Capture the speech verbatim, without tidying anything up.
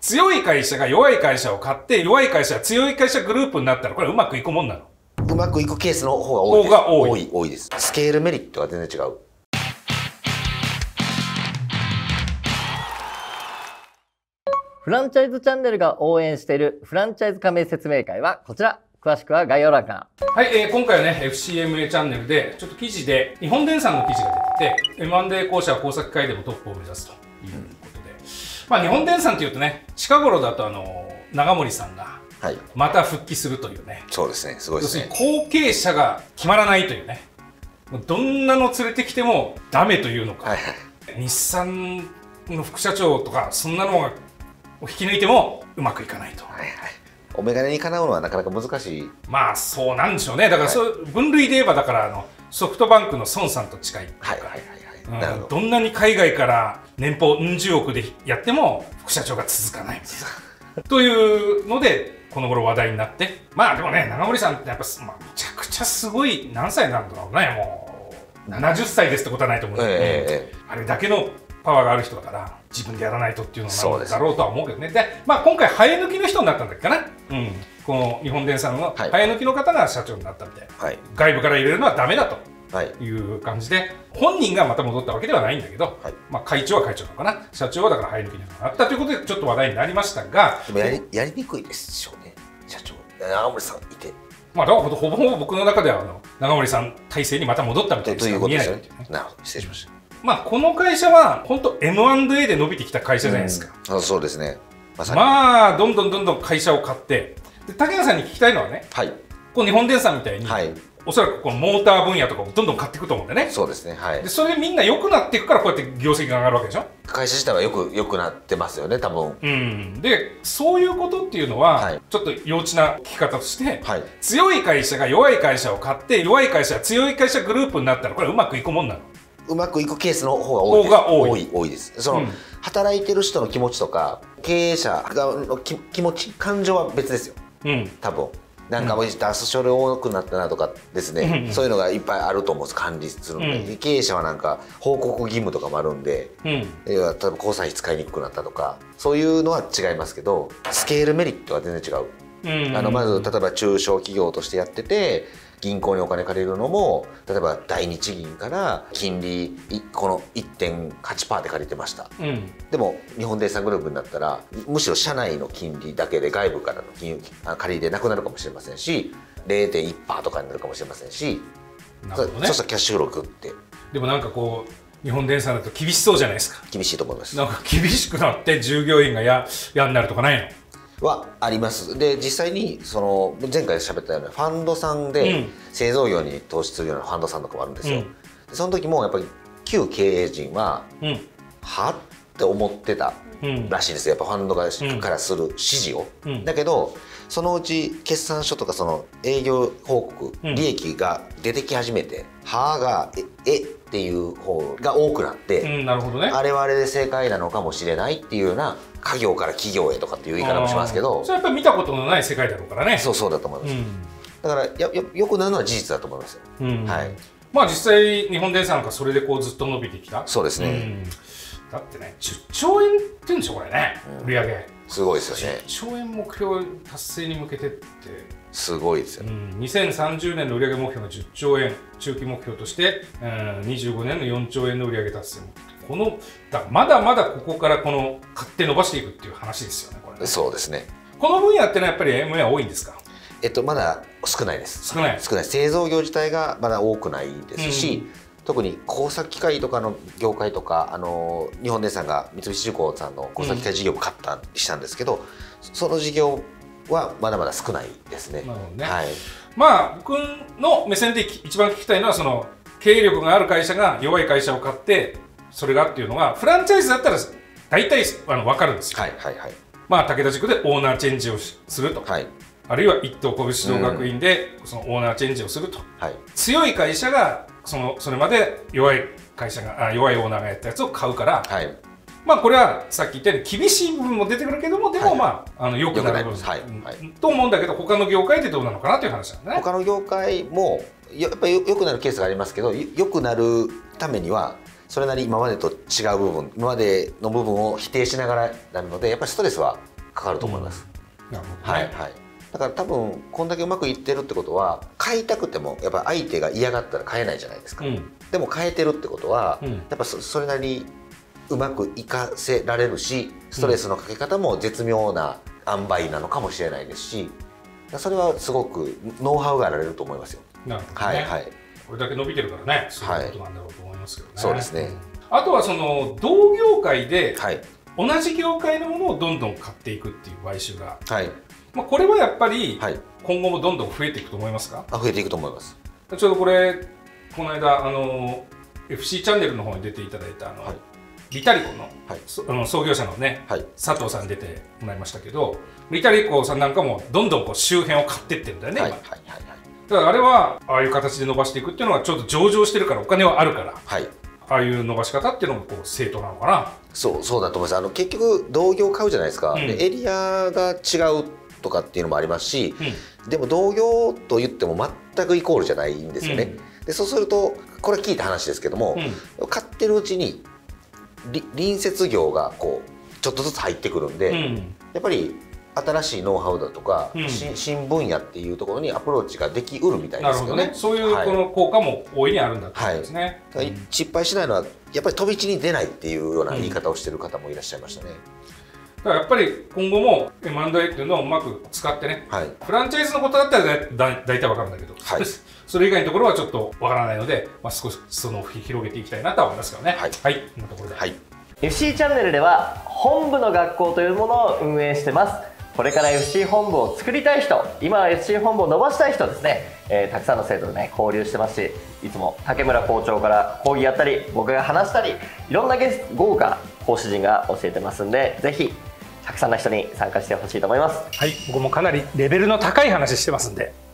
強い会社が弱い会社を買って、弱い会社は強い会社グループになったら、これはうまくいくもんなの？ うまくいくケースの方が多いです。 方が多い。 多い、多いです。スケールメリットが全然違う。 フランチャイズチャンネルが応援しているフランチャイズ加盟説明会はこちら。詳しくは概要欄から。 はい、えー、今回はね エフシーエムエー チャンネルでちょっと記事で日本電産の記事が出てて エムアンドエー 公社は工作機械でもトップを目指すということで、まあ日本電産っていうとね近頃だとあの長森さんがまた復帰するというね、 そうですね、すごいですね。 要するに後継者が決まらないというね、どんなの連れてきてもダメというのか、はいはい、日産の副社長とかそんなのが引き抜いてもうまくいかないと。はいはい、 お眼鏡にかなうのはなかなか難しい。まあそうなんでしょうね。だからそう、はい、分類で言えばだからあのソフトバンクの孫さんと近いっていうか、どんなに海外から年俸うん十億でやっても副社長が続かないみたいなというのでこの頃話題になって、まあでもね長森さんってやっぱ、まあ、めちゃくちゃすごい何歳なんだろうね、もうななじゅっさいですってことはないと思うんで、えー、あれだけのパワーがある人だから自分でやらないとっていうのなんだろうとは思うけどね。で、まあ、今回生え抜きの人になったんだっけかな、うん、この日本電産の生え抜きの方が社長になったみたいな、はい、外部から入れるのはダメだという感じで、本人がまた戻ったわけではないんだけど、はい、まあ会長は会長なのかな、社長はだから生え抜きになったということでちょっと話題になりましたが、 でもやり、やりにくいでしょうね、社長長森さんいて。 まあだからほぼほぼ僕の中ではあの長森さん体制にまた戻ったみたいなしか見えないというね。 なるほど、失礼しました。 まあこの会社は本当 エムアンドエー で伸びてきた会社じゃないですか。 うん、あ、そうですね。 まさにまあどんどんどんどん会社を買って、で竹谷さんに聞きたいのはね、はい、こう日本電産みたいに、はい、おそらくこのモーター分野とかもどんどん買っていくと思うんでね。 そうですね。はい。 でそれでみんな良くなっていくからこうやって業績が上がるわけでしょ。 会社自体はよく良くなってますよね、多分。 うん。でそういうことっていうのは、はい、ちょっと幼稚な聞き方として、はい、強い会社が弱い会社を買って弱い会社は強い会社グループになったらこれうまくいくもんなの？ うまくいくケースの方が多いです。多い多いです。その、うん、働いてる人の気持ちとか経営者の気持ち感情は別ですよ。うん、多分なんかもう出す書類多くなったなとかですね、うん、そういうのがいっぱいあると思うんです、管理するので、うん、経営者はなんか報告義務とかもあるんで、うん、例えば交際費使いにくくなったとかそういうのは違いますけど、スケールメリットは全然違う。あのまず例えば中小企業としてやってて銀行にお金借りるのも例えば第二地銀から金利この いってんはちパーセント で借りてました、うん、でも日本電産グループになったらむしろ社内の金利だけで外部からの金融借り入れなくなるかもしれませんし れいてんいちパーセント とかになるかもしれませんし、なるほどね、そうしたらキャッシュフローグって。 でもなんかこう日本電産だと厳しそうじゃないですか。 厳しいと思います。 なんか厳しくなって従業員がややになるとかないの？ はあります。で実際にその前回喋ったようなファンドさんで製造業に投資するようなファンドさんとかもあるんですよ。うん、その時もやっぱり旧経営陣は、うん、はって思ってたらしいですよ、やっぱファンドがからする指示を。うん、だけどそのうち決算書とかその営業報告、うん、利益が出てき始めて「は」が「え」えっていう方が多くなって、 うん、なるほどね、 あれはあれで正解なのかもしれないっていうような家業から企業へとかっていう言い方もしますけど、 それやっぱり見たことのない世界だろうからね。 そうそうだと思います、うん、だからややよくなるのは事実だと思いますよ、うん、はい。 まあ実際日本電産がそれでこうずっと伸びてきた。 そうですね、うん、 だってねじゅっちょうえんって言うんでしょこれね、うん、売上すごいですよね。 じゅっちょうえん目標達成に向けてってすごいですよね、 うん、にせんさんじゅうねんの売上目標がじゅっちょうえん、中期目標として、うん、にじゅうごねんのよんちょうえんの売上達成、このだまだまだここからこの買って伸ばしていくっていう話ですよね、これね。 そうですね。 この分野ってのはやっぱり エムエー は多いんですか？ えっとまだ少ないです。 少ない。 少ない。製造業自体がまだ多くないですし、うん、特に工作機械とかの業界とか、あの日本電産が三菱重工さんの工作機械事業を買ったりしたんですけど、うん、その事業はまだまだ少ないですね。 なるほどね。 はい。 まあ僕の目線で一番聞きたいのはその経営力がある会社が弱い会社を買ってそれがっていうのがフランチャイズだったら大体あの分かるんですよ。 はいはいはい。 まあ武田塾でオーナーチェンジをすると、はい、あるいは一等小指導学院でそのオーナーチェンジをすると、はい、強い会社がそのそれまで弱い会社があ弱いオーナーがやったやつを買うから、はい、まあこれはさっき言ったように厳しい部分も出てくるけどもでもまあ、はい、あのよくなる部分、はいはい、と思うんだけど他の業界でどうなのかなという話なんだね。 他の業界もやっぱりよくなるケースがありますけど、よくなるためにはそれなり今までと違う部分今までの部分を否定しながらなるのでやっぱりストレスはかかると思います。 なるほどね。 はいはい。だから多分こんだけうまくいってるってことは、買いたくてもやっぱ相手が嫌がったら買えないじゃないですか。うん、でも買えてるってことは、うん、やっぱ そ, それなりにうまくいかせられるし、ストレスのかけ方も絶妙な塩梅なのかもしれないですし、それはすごくノウハウがあられると思いますよ。 なるほどね。はいはい。これだけ伸びてるからね、そういうことなんだろうと思いますけどね。 はい、そうですね。 あとはその同業界で、はい、同じ業界のものをどんどん買っていくっていう買収が、はい、まあこれはやっぱり今後もどんどん増えていくと思いますか？ あ、増えていくと思います。 ちょうどこれこの間あの エフシー チャンネルの方に出ていただいたあの、はい、リタリコの、はい、その創業者のね、はい、佐藤さん出てもらいましたけど、リタリコさんなんかもどんどんこう周辺を買ってってるんだよね、はいはいはいはい、だからあれはああいう形で伸ばしていくっていうのはちょっと上場してるからお金はあるから、はい、ああいう伸ばし方っていうのもこう正当なのかな。 そうそうだと思います。あの結局同業買うじゃないですか、うん、でエリアが違うとかっていうのもありますし、うん、でも同業と言っても全くイコールじゃないんですよね、うん、でそうするとこれ聞いた話ですけども、うん、買ってるうちに隣接業がこうちょっとずつ入ってくるんで、うん、やっぱり新しいノウハウだとか、うん、新分野っていうところにアプローチができうるみたいですよね。 なるほどね。そういうこの効果も大いにあるんだってことですね。 はいはい、失敗しないのはやっぱり飛び地に出ないっていうような言い方をしている方もいらっしゃいましたね。 だからやっぱり今後も エムアンドエー っていうのをうまく使ってね、はい、フランチャイズのことだったらだだ大体わかるんだけど、はい、それ以外のところはちょっとわからないので、まあ、少しその広げていきたいなとは思いますけどね。はい、はい、こんなところで。はい、 エフシー チャンネルでは本部の学校というものを運営してます。これから エフシー 本部を作りたい人、今は エフシー 本部を伸ばしたい人ですね、えー、たくさんの生徒とね交流してますし、いつも竹村校長から講義やったり僕が話したり、いろんなゲスト豪華講師陣が教えてますんで、ぜひたくさんの人に参加してほしいと思います。 はい、僕もかなりレベルの高い話してますんで、